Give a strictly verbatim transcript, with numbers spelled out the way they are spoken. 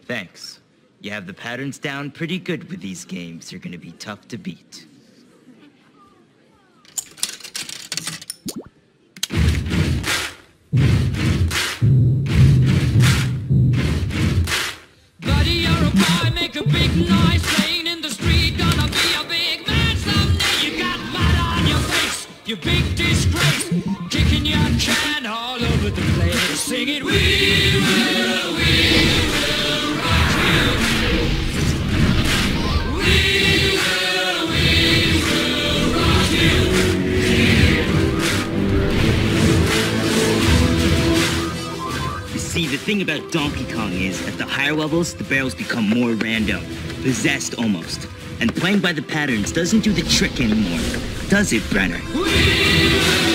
Thanks. You have the patterns down pretty good with these games. You're gonna be tough to beat. Buddy, you're a boy, make a big noise, playing in the street, gonna be a big man someday. You got mud on your face, you big disgrace, kicking your can all over the place, singing, we will, we will rock you. We will, we will rock you. You see, the thing about Donkey Kong is, at the higher levels, the barrels become more random, possessed almost. And playing by the patterns doesn't do the trick anymore, does it, Brenner? We will